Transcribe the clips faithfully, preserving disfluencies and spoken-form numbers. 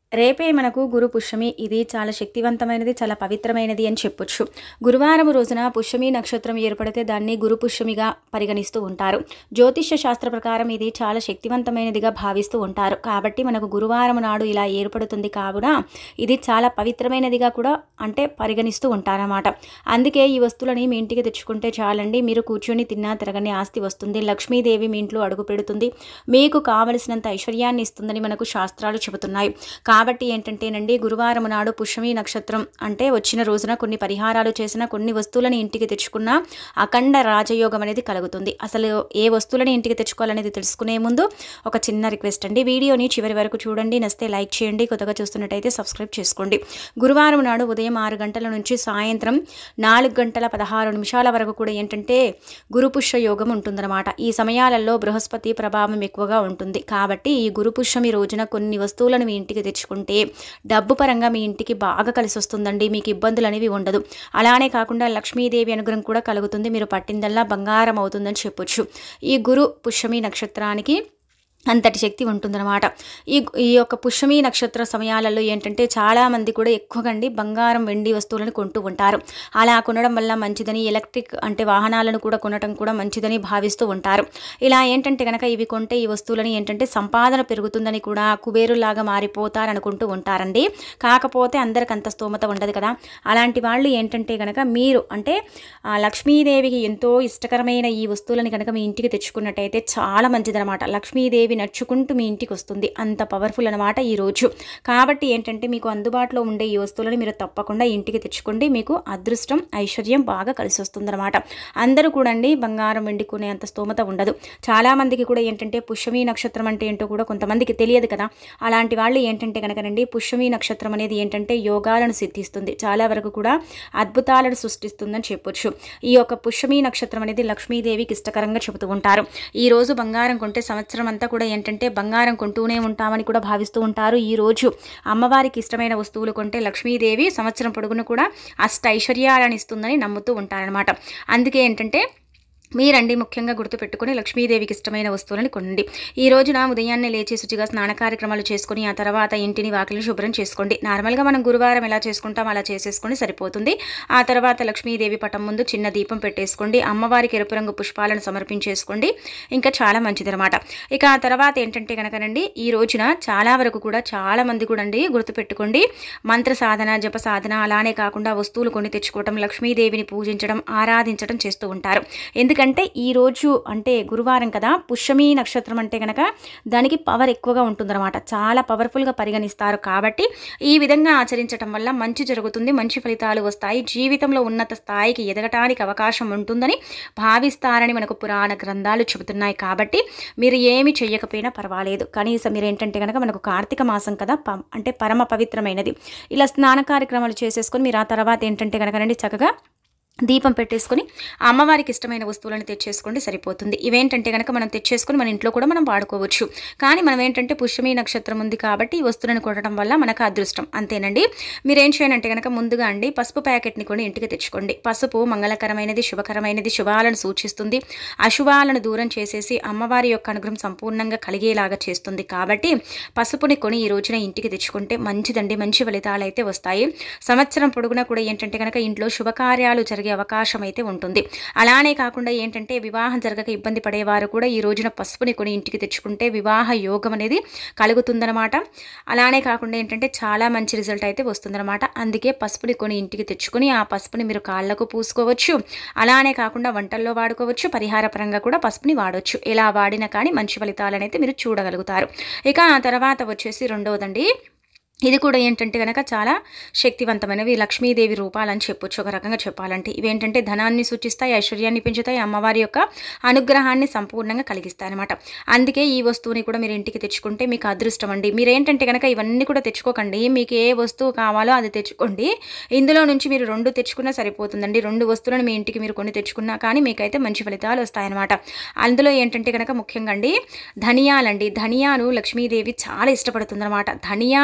రేపే మనకు గురు పుష్యమి. ఇది చాలా శక్తివంతమైనది, చాలా పవిత్రమైనది అని చెప్పొచ్చు. గురువారం రోజున పుష్యమి నక్షత్రం ఏర్పడితే దాన్ని గురు పుష్యమిగా పరిగణిస్తూ ఉంటారు. జ్యోతిష్య శాస్త్ర ప్రకారం ఇది చాలా శక్తివంతమైనదిగా భావిస్తూ ఉంటారు. కాబట్టి మనకు గురువారం నాడు ఇలా ఏర్పడుతుంది కావున ఇది చాలా పవిత్రమైనదిగా కూడా అంటే పరిగణిస్తూ ఉంటారన్నమాట. అందుకే ఈ వస్తువులని మీ ఇంటికి తెచ్చుకుంటే చాలండి, మీరు కూర్చొని తిన్నా తిరగని ఆస్తి వస్తుంది. లక్ష్మీదేవి మీ ఇంట్లో అడుగు పెడుతుంది, మీకు కావలసినంత ఐశ్వర్యాన్ని ఇస్తుందని మనకు శాస్త్రాలు చెబుతున్నాయి. కాబట్టి ఏంటంటేనండి, గురువారం నాడు పుష్యమి నక్షత్రం అంటే వచ్చిన రోజున కొన్ని పరిహారాలు చేసిన, కొన్ని వస్తువులను ఇంటికి తెచ్చుకున్న అఖండ రాజయోగం అనేది కలుగుతుంది. అసలు ఏ వస్తువులని ఇంటికి తెచ్చుకోవాలనేది తెలుసుకునే ముందు ఒక చిన్న రిక్వెస్ట్ అండి, వీడియోని చివరి వరకు చూడండి, నచ్చితే లైక్ చేయండి, కొత్తగా చూస్తున్నట్టయితే సబ్స్క్రైబ్ చేసుకోండి. గురువారం నాడు ఉదయం ఆరు గంటల నుంచి సాయంత్రం నాలుగు గంటల పదహారు నిమిషాల వరకు కూడా ఏంటంటే గురుపుష్య యోగం ఉంటుందన్నమాట. ఈ సమయాలలో బృహస్పతి ప్రభావం ఎక్కువగా ఉంటుంది. కాబట్టి ఈ గురుపుష్యమి రోజున కొన్ని వస్తువులను మీ ఇంటికి తెచ్చుకుంటే డబ్బు పరంగా మీ ఇంటికి బాగా కలిసి వస్తుందండి, మీకు ఇబ్బందులు అనేవి ఉండదు. అలానే కాకుండా లక్ష్మీదేవి అనుగ్రహం కూడా కలుగుతుంది, మీరు పట్టిందల్లా బంగారం అవుతుందని చెప్పొచ్చు. ఈ గురు పుష్యమి నక్షత్రానికి అంతటి శక్తి ఉంటుందన్నమాట. ఈ ఈ యొక్క పుష్యమి నక్షత్ర సమయాలలో ఏంటంటే చాలామంది కూడా ఎక్కువగా అండి బంగారం వెండి వస్తువులను కొంటూ ఉంటారు. అలా కొనడం వల్ల మంచిదని, ఎలక్ట్రిక్ అంటే వాహనాలను కూడా కొనడం కూడా మంచిదని భావిస్తూ ఉంటారు. ఇలా ఏంటంటే కనుక ఇవి కొంటే ఈ వస్తువులని ఏంటంటే సంపాదన పెరుగుతుందని కూడా కుబేరులాగా మారిపోతారు అనుకుంటూ ఉంటారండి. కాకపోతే అందరికి అంత స్తోమత ఉండదు కదా. అలాంటి వాళ్ళు ఏంటంటే కనుక మీరు అంటే లక్ష్మీదేవికి ఎంతో ఇష్టకరమైన ఈ వస్తువులని కనుక మీ ఇంటికి తెచ్చుకున్నట్టయితే చాలా మంచిదనమాట. లక్ష్మీదేవి నడుచుకుంటూ మీ ఇంటికి వస్తుంది, అంత పవర్ఫుల్ అనమాట ఈరోజు. కాబట్టి ఏంటంటే మీకు అందుబాటులో ఉండే ఈ వస్తువులను మీరు తప్పకుండా ఇంటికి తెచ్చుకోండి, మీకు అదృష్టం ఐశ్వర్యం బాగా కలిసి వస్తుంది అనమాట. అందరూ కూడా అండి బంగారం వెండుకునే అంత స్తోమత ఉండదు. చాలామందికి కూడా ఏంటంటే పుష్యమి నక్షత్రం అంటే ఏంటో కూడా కొంతమందికి తెలియదు కదా. అలాంటి వాళ్ళు ఏంటంటే కనుకనండి పుష్యమి నక్షత్రం అనేది ఏంటంటే యోగాలను సిద్ధిస్తుంది, చాలా వరకు కూడా అద్భుతాలను సృష్టిస్తుందని చెప్పొచ్చు. ఈ యొక్క పుష్యమి నక్షత్రం అనేది లక్ష్మీదేవికి ఇష్టకరంగా చెబుతూ ఉంటారు. ఈ రోజు బంగారం కొంటే సంవత్సరం అంతా కూడా ఏంటంటే బంగారం కొంటూనే ఉంటామని కూడా భావిస్తూ ఉంటారు. ఈ రోజు అమ్మవారికి ఇష్టమైన వస్తువులు కొంటే లక్ష్మీదేవి సంవత్సరం పొడుగును కూడా అష్ట ఐశ్వర్యాలను ఇస్తుందని నమ్ముతూ ఉంటారనమాట. అందుకే ఏంటంటే మీరండి ముఖ్యంగా గుర్తుపెట్టుకుని లక్ష్మీదేవికి ఇష్టమైన వస్తువులని కొనండి. ఈ రోజున ఉదయాన్నే లేచి శుచిగా స్నాన కార్యక్రమాలు చేసుకుని ఆ తర్వాత ఇంటిని వాకిలిని శుభ్రం చేసుకోండి. నార్మల్గా మనం గురువారం ఎలా చేసుకుంటాం అలా చేసేసుకొని సరిపోతుంది. ఆ తర్వాత లక్ష్మీదేవి పటం ముందు చిన్న దీపం పెట్టేసుకోండి, అమ్మవారికి ఎరుపు రంగు పుష్పాలను సమర్పించేసుకోండి, ఇంకా చాలా మంచిదనమాట. ఇక ఆ తర్వాత ఏంటంటే కనుకనండి ఈ రోజున చాలా వరకు కూడా చాలా మంది కూడా అండి గుర్తుపెట్టుకోండి, మంత్ర సాధన, జప సాధన, అలానే కాకుండా వస్తువులు కొని తెచ్చుకోవడం, లక్ష్మీదేవిని పూజించడం, ఆరాధించడం చేస్తూ ఉంటారు. ఎందుకంటే ఎందుకంటే ఈరోజు అంటే గురువారం కదా, పుష్యమి నక్షత్రం అంటే కనుక దానికి పవర్ ఎక్కువగా ఉంటుందన్నమాట, చాలా పవర్ఫుల్గా పరిగణిస్తారు. కాబట్టి ఈ విధంగా ఆచరించడం వల్ల మంచి జరుగుతుంది, మంచి ఫలితాలు వస్తాయి, జీవితంలో ఉన్నత స్థాయికి ఎదగటానికి అవకాశం ఉంటుందని భావిస్తారని మనకు పురాణ గ్రంథాలు చెబుతున్నాయి. కాబట్టి మీరు ఏమి చెయ్యకపోయినా పర్వాలేదు, కనీసం మీరు ఏంటంటే కనుక మనకు కార్తీక మాసం కదా అంటే పరమ పవిత్రమైనది, ఇలా స్నాన కార్యక్రమాలు చేసేసుకొని మీరు ఆ తర్వాత ఏంటంటే కనుక రండి చక్కగా దీపం పెట్టేసుకొని అమ్మవారికి ఇష్టమైన వస్తువులను తెచ్చేసుకోండి, సరిపోతుంది. ఇవేంటంటే కనుక మనం తెచ్చేసుకొని మన ఇంట్లో కూడా మనం వాడుకోవచ్చు. కానీ మనం ఏంటంటే పుష్యమి నక్షత్రం ఉంది కాబట్టి ఈ వస్తువులను కొనడం వల్ల మనకు అదృష్టం, అంతేనండి. మీరేం చేయాలంటే కనుక ముందుగా అండి పసుపు ప్యాకెట్ని కొని ఇంటికి తెచ్చుకోండి. పసుపు మంగళకరమైనది, శుభకరమైనది, శుభాలను సూచిస్తుంది, అశుభాలను దూరం చేసేసి అమ్మవారి యొక్క అనుగ్రహం సంపూర్ణంగా కలిగేలాగా చేస్తుంది. కాబట్టి పసుపుని కొని ఈ రోజున ఇంటికి తెచ్చుకుంటే మంచిదండి, మంచి ఫలితాలు అయితే వస్తాయి. సంవత్సరం పొడుగునా కూడా ఏంటంటే కనుక ఇంట్లో శుభకార్యాలు జరిగే అవకాశం అయితే ఉంటుంది. అలానే కాకుండా ఏంటంటే వివాహం జరగక ఇబ్బంది పడేవారు కూడా ఈ రోజున పసుపుని కొని ఇంటికి తెచ్చుకుంటే వివాహ యోగం అనేది కలుగుతుందన్నమాట. అలానే కాకుండా ఏంటంటే చాలా మంచి రిజల్ట్ అయితే వస్తుందన్నమాట. అందుకే పసుపుని కొని ఇంటికి తెచ్చుకొని ఆ పసుపుని మీరు కాళ్ళకు పూసుకోవచ్చు, అలానే కాకుండా వంటల్లో వాడుకోవచ్చు, పరిహార పరంగా కూడా పసుపుని వాడవచ్చు. ఎలా వాడినా కానీ మంచి ఫలితాలను అయితే మీరు చూడగలుగుతారు. ఇక ఆ తర్వాత వచ్చేసి రెండవదండి, ఇది కూడా ఏంటంటే కనుక చాలా శక్తివంతమైనవి, లక్ష్మీదేవి రూపాలని చెప్పొచ్చు ఒక రకంగా చెప్పాలంటే. ఇవేంటంటే ధనాన్ని సూచిస్తాయి, ఐశ్వర్యాన్ని పెంచుతాయి, అమ్మవారి యొక్క అనుగ్రహాన్ని సంపూర్ణంగా కలిగిస్తాయి అనమాట. అందుకే ఈ వస్తువుని కూడా మీరు ఇంటికి తెచ్చుకుంటే మీకు అదృష్టం అండి. మీరేంటంటే కనుక ఇవన్నీ కూడా తెచ్చుకోకండి, మీకు ఏ వస్తువు కావాలో అది తెచ్చుకోండి. ఇందులో నుంచి మీరు రెండు తెచ్చుకున్నా సరిపోతుందండి. రెండు వస్తువులను మీ ఇంటికి మీరు కొన్ని తెచ్చుకున్నా కానీ మీకైతే మంచి ఫలితాలు వస్తాయన్నమాట. అందులో ఏంటంటే కనుక ముఖ్యంగా అండి ధనియాలండి. ధనియాలు లక్ష్మీదేవి చాలా ఇష్టపడుతుంది అనమాట. ధనియాలు ఏంటంటే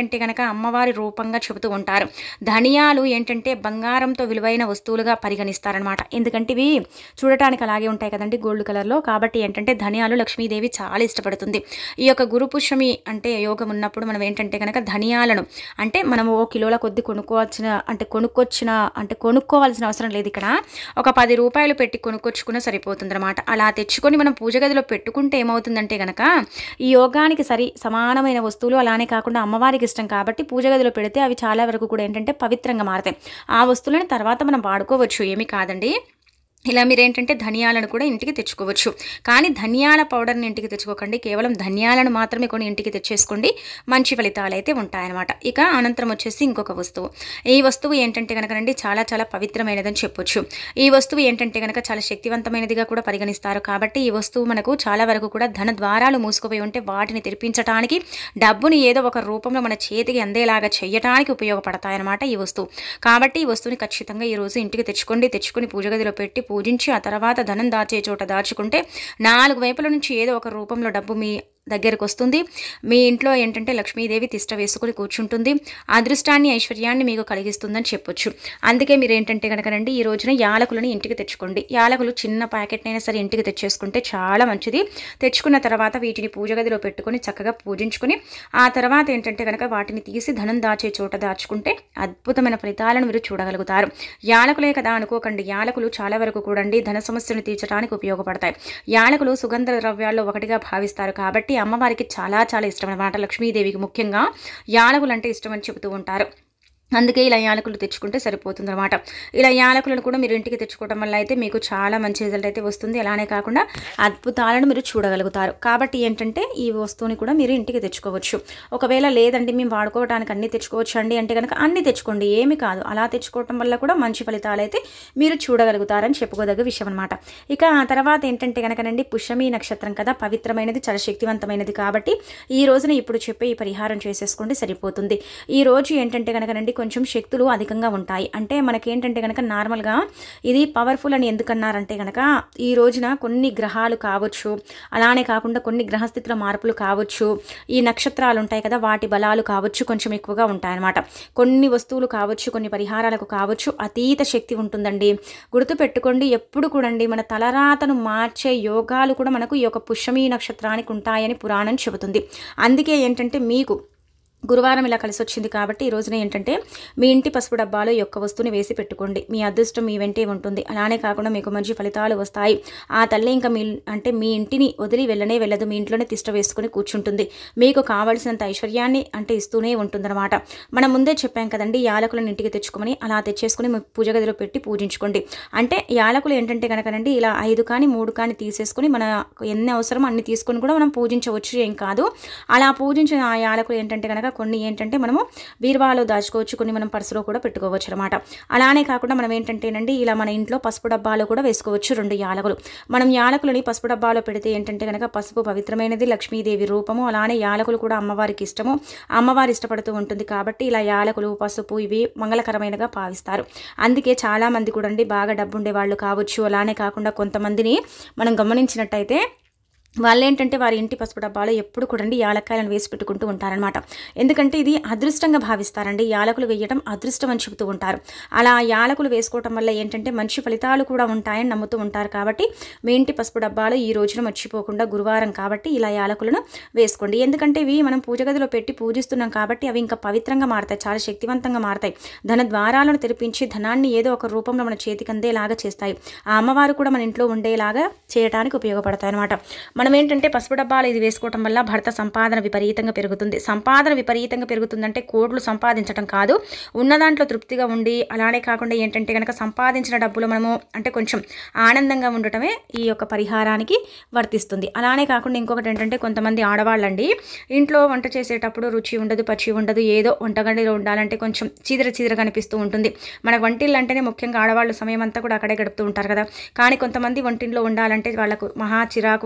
ఏంటంటే కనుక అమ్మవారి రూపంగా చెబుతూ ఉంటారు. ధనియాలు ఏంటంటే బంగారంతో విలువైన వస్తువులుగా పరిగణిస్తారనమాట. ఎందుకంటే ఇవి చూడటానికి అలాగే ఉంటాయి కదండి, గోల్డ్ కలర్లో. కాబట్టి ఏంటంటే ధనియాలు లక్ష్మీదేవి చాలా ఇష్టపడుతుంది. ఈ యొక్క గురు పుష్యమి అంటే యోగం ఉన్నప్పుడు మనం ఏంటంటే కనుక ధనియాలను అంటే మనము ఓ కిలోల కొద్ది కొనుక్కోవాల్సిన అంటే కొనుక్కొచ్చిన అంటే కొనుక్కోవాల్సిన అవసరం లేదు. ఇక్కడ ఒక పది రూపాయలు పెట్టి కొనుక్కొచ్చుకున్న సరిపోతుంది అనమాట. అలా తెచ్చుకొని మనం పూజ గదిలో పెట్టుకుంటే ఏమవుతుందంటే కనుక ఈ యోగానికి సరి సమానమైన వస్తువులు, అలానే కాకుండా అమ్మవారికి ఇష్టం కాబట్టి పూజ గదిలో పెడితే అవి చాలా వరకు కూడా ఏంటంటే పవిత్రంగా మారతాయి. ఆ వస్తువులను తర్వాత మనం వాడుకోవచ్చు, ఏమీ కాదండి. ఇలా మీరేంటంటే ధనియాలను కూడా ఇంటికి తెచ్చుకోవచ్చు. కానీ ధనియాల పౌడర్ని ఇంటికి తెచ్చుకోకండి, కేవలం ధనియాలను మాత్రమే కొని ఇంటికి తెచ్చేసుకోండి. మంచి ఫలితాలు అయితే ఉంటాయన్నమాట. ఇక అనంతరం వచ్చేసి ఇంకొక వస్తువు. ఈ వస్తువు ఏంటంటే కనుకనండి చాలా చాలా పవిత్రమైనదని చెప్పొచ్చు. ఈ వస్తువు ఏంటంటే కనుక చాలా శక్తివంతమైనదిగా కూడా పరిగణిస్తారు. కాబట్టి ఈ వస్తువు మనకు చాలా వరకు కూడా ధన ద్వారాలు మూసుకుపోయి ఉంటే వాటిని తెరిపించడానికి, డబ్బుని ఏదో ఒక రూపంలో మన చేతికి అందేలాగా చేయడానికి ఉపయోగపడతాయన్నమాట ఈ వస్తువు. కాబట్టి ఈ వస్తువుని ఖచ్చితంగా ఈరోజు ఇంటికి తెచ్చుకోండి. తెచ్చుకొని పూజ గదిలో పెట్టి పూజించి ఆ తర్వాత ధనం దాచే చోట దాచుకుంటే నాలుగు వైపుల నుంచి ఏదో ఒక రూపంలో డబ్బు మీ దగ్గరకు వస్తుంది. మీ ఇంట్లో ఏంటంటే లక్ష్మీదేవి తిష్ట వేసుకుని కూర్చుంటుంది. అదృష్టాన్ని, ఐశ్వర్యాన్ని మీకు కలిగిస్తుందని చెప్పొచ్చు. అందుకే మీరు ఏంటంటే కనుకనండి ఈ రోజున యాలకులని ఇంటికి తెచ్చుకోండి. యాలకులు చిన్న ప్యాకెట్నైనా సరే ఇంటికి తెచ్చేసుకుంటే చాలా మంచిది. తెచ్చుకున్న తర్వాత వీటిని పూజ గదిలో పెట్టుకొని చక్కగా పూజించుకొని ఆ తర్వాత ఏంటంటే కనుక వాటిని తీసి ధనం దాచే చోట దాచుకుంటే అద్భుతమైన ఫలితాలను మీరు చూడగలుగుతారు. యాలకులే కదా అనుకోకండి, యాలకులు చాలా వరకు కూడా ధన సమస్యను తీర్చడానికి ఉపయోగపడతాయి. యాలకులు సుగంధ ద్రవ్యాల్లో ఒకటిగా భావిస్తారు. కాబట్టి అమ్మవారికి చాలా చాలా ఇష్టం అన్నమాట. లక్ష్మీదేవికి ముఖ్యంగా యాలకులు అంటే ఇష్టం అని చెబుతూ ఉంటారు. అందుకే ఇలా యాలకులు తెచ్చుకుంటే సరిపోతుంది అనమాట. ఇలా యాలకులను కూడా మీరు ఇంటికి తెచ్చుకోవడం వల్ల అయితే మీకు చాలా మంచి రిజల్ట్ అయితే వస్తుంది. అలానే కాకుండా అద్భుతాలను మీరు చూడగలుగుతారు. కాబట్టి ఏంటంటే ఈ వస్తువుని కూడా మీరు ఇంటికి తెచ్చుకోవచ్చు. ఒకవేళ లేదండి మేము వాడుకోవడానికి అన్ని తెచ్చుకోవచ్చు అండి అంటే కనుక అన్ని తెచ్చుకోండి, ఏమి కాదు. అలా తెచ్చుకోవటం వల్ల కూడా మంచి ఫలితాలు అయితే మీరు చూడగలుగుతారని చెప్పుకోదగ్గ విషయం అనమాట. ఇక ఆ తర్వాత ఏంటంటే కనుకనండి పుష్యమి నక్షత్రం కదా, పవిత్రమైనది, చాలా శక్తివంతమైనది. కాబట్టి ఈ రోజున ఇప్పుడు చెప్పే ఈ పరిహారం చేసేసుకోండి సరిపోతుంది. ఈ రోజు ఏంటంటే కనుకనండి కొంచెం శక్తులు అధికంగా ఉంటాయి. అంటే మనకేంటంటే కనుక నార్మల్గా ఇది పవర్ఫుల్ అని ఎందుకన్నారంటే కనుక ఈ రోజున కొన్ని గ్రహాలు కావచ్చు, అలానే కాకుండా కొన్ని గ్రహస్థితుల మార్పులు కావచ్చు, ఈ నక్షత్రాలు ఉంటాయి కదా వాటి బలాలు కావచ్చు కొంచెం ఎక్కువగా ఉంటాయన్నమాట. కొన్ని వస్తువులు కావచ్చు, కొన్ని పరిహారాలకు కావచ్చు అతీత శక్తి ఉంటుందండి. గుర్తుపెట్టుకోండి, ఎప్పుడు కూడా మన తలరాతను మార్చే యోగాలు కూడా మనకు ఈ యొక్క పుష్యమి నక్షత్రానికి ఉంటాయని పురాణం చెబుతుంది. అందుకే ఏంటంటే మీకు గురువారం ఇలా కలిసి వచ్చింది కాబట్టి ఈ రోజున ఏంటంటే మీ ఇంటి పసుపు డబ్బాలో ఈ యొక్క వస్తువుని వేసి పెట్టుకోండి. మీ అదృష్టం మీ వెంటే ఉంటుంది. అలానే కాకుండా మీకు మంచి ఫలితాలు వస్తాయి. ఆ తల్లి ఇంకా మీ అంటే మీ ఇంటిని వదిలి వెళ్ళనే వెళ్ళదు, మీ ఇంట్లోనే తిష్ట వేసుకుని కూర్చుంటుంది. మీకు కావలసినంత ఐశ్వర్యాన్ని అంటే ఇస్తూనే ఉంటుందన్నమాట. మనం ముందే చెప్పాం కదండి యాలకులను ఇంటికి తెచ్చుకోమని. అలా తెచ్చేసుకుని మీ పూజ గదిలో పెట్టి పూజించుకోండి. అంటే యాలకులు ఏంటంటే కనుకనండి ఇలా ఐదు కానీ మూడు కానీ తీసేసుకుని మన ఎన్ని అవసరం అన్ని తీసుకొని కూడా మనం పూజించవచ్చు, ఏం కాదు. అలా పూజించిన ఆ యాలకులు ఏంటంటే కనుక కొన్ని ఏంటంటే మనము బీరువాలో దాచుకోవచ్చు, కొన్ని మనం పర్సులో కూడా పెట్టుకోవచ్చు అనమాట. అలానే కాకుండా మనం ఏంటంటేనండి ఇలా మన ఇంట్లో పసుపు డబ్బాలో కూడా వేసుకోవచ్చు రెండు యాలకులు. మనం యాలకులని పసుపు డబ్బాలో పెడితే ఏంటంటే కనుక పసుపు పవిత్రమైనది, లక్ష్మీదేవి రూపము. అలానే యాలకులు కూడా అమ్మవారికి ఇష్టము, అమ్మవారి ఇష్టపడుతూ ఉంటుంది. కాబట్టి ఇలా యాలకులు, పసుపు ఇవి మంగళకరమైనగా భావిస్తారు. అందుకే చాలామంది కూడా అండి బాగా డబ్బు ఉండే వాళ్ళు కావచ్చు, అలానే కాకుండా కొంతమందిని మనం గమనించినట్టయితే వాళ్ళు ఏంటంటే వారి ఇంటి పసుపు డబ్బాలో ఎప్పుడు కూడా యాలక్కాయలను వేసి పెట్టుకుంటూ ఉంటారనమాట. ఎందుకంటే ఇది అదృష్టంగా భావిస్తారండి. యాలకులు వేయడం అదృష్టం అని చెబుతూ ఉంటారు. అలా యాలకులు వేసుకోవటం వల్ల ఏంటంటే మంచి ఫలితాలు కూడా ఉంటాయని నమ్ముతూ ఉంటారు. కాబట్టి మీ ఇంటి పసుపు డబ్బాలో ఈ రోజున మర్చిపోకుండా గురువారం కాబట్టి ఇలా యాలకులను వేసుకోండి. ఎందుకంటే ఇవి మనం పూజ గదిలో పెట్టి పూజిస్తున్నాం కాబట్టి అవి ఇంకా పవిత్రంగా మారతాయి, చాలా శక్తివంతంగా మారతాయి. ధన ద్వారాలను తెరిపించి ధనాన్ని ఏదో ఒక రూపంలో మన చేతికి అందేలాగా చేస్తాయి. ఆ అమ్మవారు కూడా మన ఇంట్లో ఉండేలాగా చేయడానికి ఉపయోగపడతాయి అనమాట. మనం ఏంటంటే పసుపు డబ్బాలు ఇది వేసుకోవడం వల్ల భర్త సంపాదన విపరీతంగా పెరుగుతుంది. సంపాదన విపరీతంగా పెరుగుతుందంటే కోట్లు సంపాదించడం కాదు, ఉన్న దాంట్లో తృప్తిగా ఉండి అలానే కాకుండా ఏంటంటే కనుక సంపాదించిన డబ్బులు మనము అంటే కొంచెం ఆనందంగా ఉండటమే ఈ యొక్క పరిహారానికి వర్తిస్తుంది. అలానే కాకుండా ఇంకొకటి ఏంటంటే కొంతమంది ఆడవాళ్ళండి ఇంట్లో వంట చేసేటప్పుడు రుచి ఉండదు, పచ్చి ఉండదు, ఏదో వంటగదిలో ఉండాలంటే కొంచెం చీదర చీదర కనిపిస్తూ ఉంటుంది. మన వంటిల్లు అంటేనే ముఖ్యంగా ఆడవాళ్ళు సమయం అంతా కూడా అక్కడే గడుపుతూ ఉంటారు కదా. కానీ కొంతమంది వంటింట్లో ఉండాలంటే వాళ్ళకు మహా చిరాకు వస్తూ ఉంటుంది.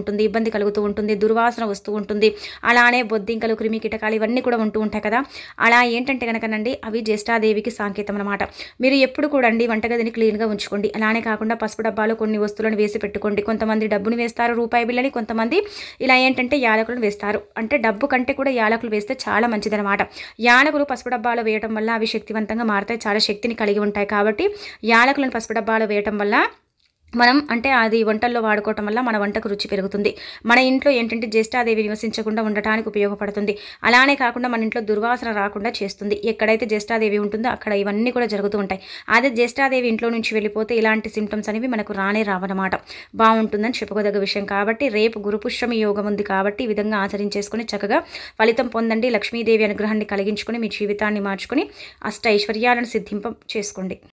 ఉంటుంది, ఇబ్బంది కలుగుతూ ఉంటుంది, దుర్వాసన వస్తూ ఉంటుంది, అలానే బొద్దింకలు, క్రిమి కీటకాలు ఇవన్నీ కూడా ఉంటూ ఉంటాయి కదా. అలా ఏంటంటే కనుకనండి అవి జ్యేష్ఠాదేవికి సాంకేతం అనమాట. మీరు ఎప్పుడు కూడా అండి వంటగదిని క్లీన్గా ఉంచుకోండి. అలానే కాకుండా పసుపు డబ్బాలో కొన్ని వస్తువులను వేసి పెట్టుకోండి. కొంతమంది డబ్బును వేస్తారు, రూపాయి బిళ్ళని, కొంతమంది ఇలా ఏంటంటే యాలకులను వేస్తారు. అంటే డబ్బు కంటే కూడా యాలకులు వేస్తే చాలా మంచిదనమాట. యాలకులు పసుపు డబ్బాలో వేయటం వల్ల అవి శక్తివంతంగా మారుతాయి, చాలా శక్తిని కలిగి ఉంటాయి. కాబట్టి యాలకులను పసుపు డబ్బాలో వేయటం వల్ల మనం అంటే అది వంటల్లో వాడుకోవటం వల్ల మన వంటకు రుచి పెరుగుతుంది. మన ఇంట్లో ఏంటంటే జ్యేష్ఠాదేవి నివసించకుండా ఉండటానికి ఉపయోగపడుతుంది. అలానే కాకుండా మన ఇంట్లో దుర్వాసన రాకుండా చేస్తుంది. ఎక్కడైతే జ్యేష్ఠాదేవి ఉంటుందో అక్కడ ఇవన్నీ కూడా జరుగుతూ ఉంటాయి. అదే జ్యేష్ఠాదేవి ఇంట్లో నుంచి వెళ్ళిపోతే ఇలాంటి సిమ్టమ్స్ అనేవి మనకు రానే రావన్నమాట. బాగుంటుందని చెప్పుకోదగ్గ విషయం. కాబట్టి రేపు గురుపుష్యమి యోగం ఉంది కాబట్టి ఈ విధంగా ఆచరించేసుకుని చక్కగా ఫలితం పొందండి. లక్ష్మీదేవి అనుగ్రహాన్ని కలిగించుకుని మీ జీవితాన్ని మార్చుకుని అష్ట ఐశ్వర్యాలను సిద్ధింప చేసుకోండి.